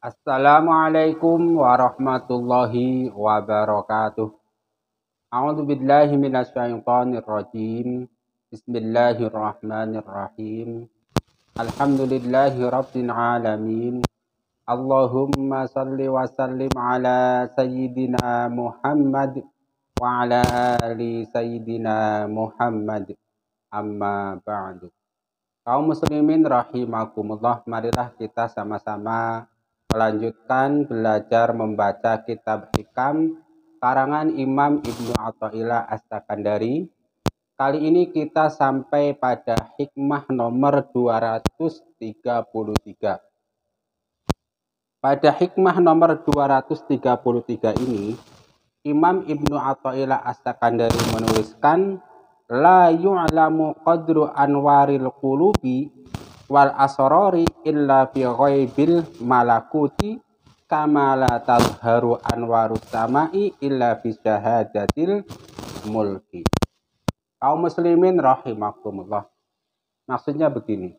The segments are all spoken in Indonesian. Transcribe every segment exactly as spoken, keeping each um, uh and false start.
Assalamualaikum warahmatullahi wabarakatuh. A'udzu billahi minasyaitonir rajim. Bismillahirrahmanirrahim. Alhamdulillahi rabbil alamin. Allahumma salli wa sallim ala sayyidina Muhammad wa ala ali sayyidina Muhammad. Amma ba'du. Kaum muslimin rahimakumullah, marilah kita sama-sama melanjutkan belajar membaca kitab Hikam karangan Imam Ibnu Athaillah As-Sakandari. Kali ini kita sampai pada hikmah nomor dua ratus tiga puluh tiga. Pada hikmah nomor dua ratus tiga puluh tiga ini, Imam Ibnu Athaillah As-Sakandari menuliskan, la yu'lamu qadru anwaril qulubi wal asrori illa fi ghaibil malakuti kama la tazharu anwarus samai illa fi syahadatil mulki. Kaum muslimin rahimakumullah. Maksudnya begini.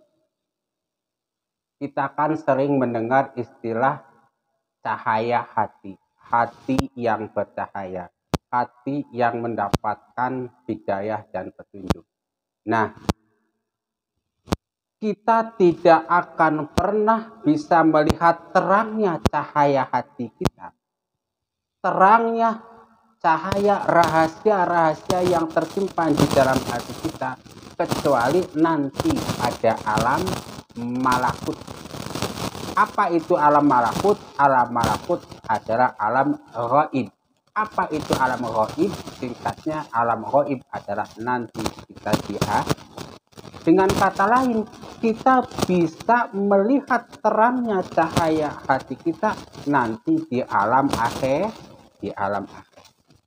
Kita kan sering mendengar istilah cahaya hati. Hati yang bercahaya. Hati yang mendapatkan hidayah dan petunjuk. Nah, kita tidak akan pernah bisa melihat terangnya cahaya hati kita. Terangnya cahaya rahasia-rahasia yang tersimpan di dalam hati kita. Kecuali nanti ada alam malakut. Apa itu alam malakut? Alam malakut adalah alam ghaib. Apa itu alam ghaib? Singkatnya, alam ghaib adalah nanti kita dia. Dengan kata lain, kita bisa melihat terangnya cahaya hati kita nanti di alam akhir, di alam akhir.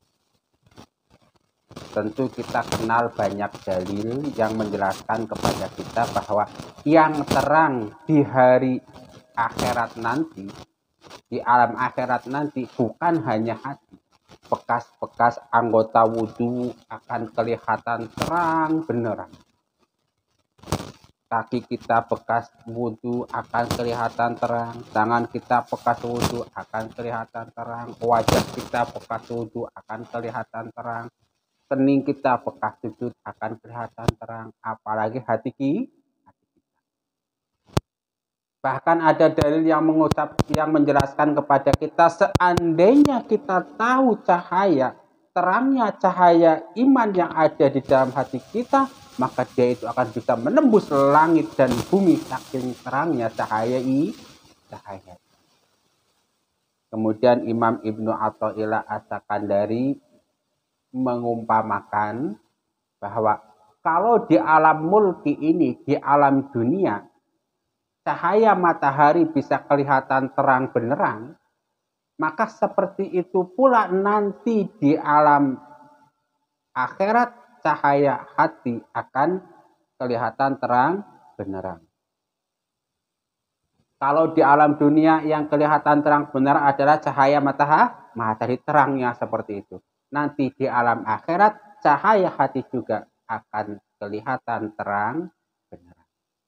Tentu kita kenal banyak dalil yang menjelaskan kepada kita bahwa yang terang di hari akhirat nanti, di alam akhirat nanti bukan hanya hati. Bekas-bekas anggota wudhu akan kelihatan terang benerang. Kaki kita bekas wudhu akan kelihatan terang. Tangan kita bekas wudhu akan kelihatan terang. Wajah kita bekas wudhu akan kelihatan terang. Kening kita bekas sujud akan kelihatan terang. Apalagi hati kita. Bahkan ada dalil yang mengucap, yang menjelaskan kepada kita, seandainya kita tahu cahaya, terangnya cahaya iman yang ada di dalam hati kita, maka dia itu akan bisa menembus langit dan bumi saking terangnya cahaya i, cahaya. Kemudian Imam Ibnu Athaillah As-Sakandari mengumpamakan bahwa kalau di alam mulki ini, di alam dunia, cahaya matahari bisa kelihatan terang benerang, maka seperti itu pula nanti di alam akhirat cahaya hati akan kelihatan terang benerang. Kalau di alam dunia yang kelihatan terang benerang adalah cahaya matahari, matahari terangnya seperti itu. Nanti di alam akhirat cahaya hati juga akan kelihatan terang benerang.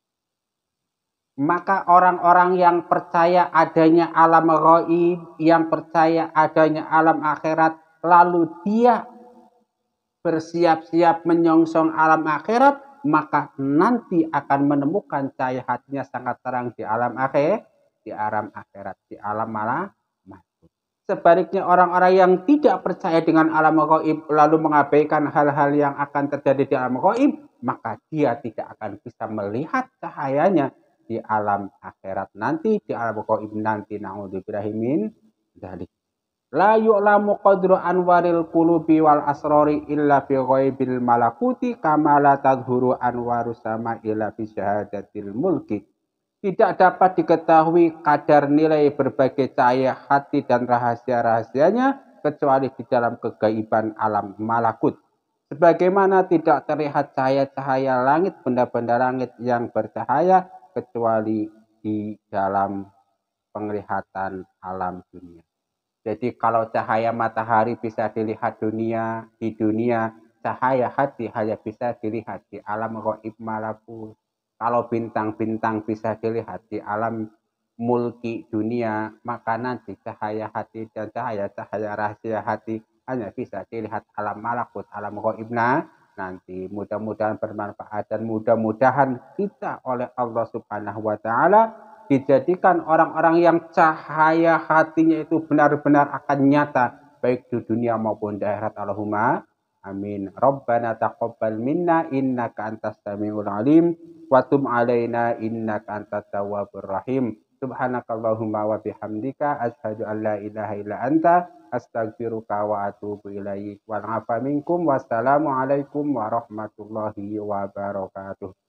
Maka orang-orang yang percaya adanya alam ghaib, yang percaya adanya alam akhirat, lalu dia bersiap-siap menyongsong alam akhirat, maka nanti akan menemukan cahaya hatinya sangat terang di alam akhir, di alam akhirat, di alam malah. Sebaliknya orang-orang yang tidak percaya dengan alam ghaib lalu mengabaikan hal-hal yang akan terjadi di alam ghaib, maka dia tidak akan bisa melihat cahayanya di alam akhirat nanti, di alam ghaib nanti. Na'udzubillahi min dzalik. La yu'lamu qadru anwaril qulubi wal asrori illa fi ghaibil malakuti kama la tadhuru anwarus sama illa fi syahadatil mulki. Tidak dapat diketahui kadar nilai berbagai cahaya hati dan rahasia-rahasianya kecuali di dalam kegaiban alam malakut. Sebagaimana tidak terlihat cahaya-cahaya langit, benda-benda langit yang bercahaya kecuali di dalam penglihatan alam dunia. Jadi kalau cahaya matahari bisa dilihat dunia, di dunia, cahaya hati hanya bisa dilihat di alam ghaib malakut. Kalau bintang-bintang bisa dilihat di alam mulki dunia, maka nanti cahaya hati dan cahaya-cahaya rahasia hati hanya bisa dilihat alam malakut, alam ghaibna nanti. Mudah-mudahan bermanfaat dan mudah-mudahan kita oleh Allah Subhanahu wa taala dijadikan orang-orang yang cahaya hatinya itu benar-benar akan nyata baik di dunia maupun di akhirat. Allahumma amin. Rabbana taqabbal minna innaka antas samiul alim wa tub alaina innaka antat tawwabur rahim. Subhanakallahumma wa bihamdika asyhadu an la ilaha illa anta astaghfiruka wa atubu ilaik. Wal afa minkum. Wassalamu alaikum warahmatullahi wabarakatuh.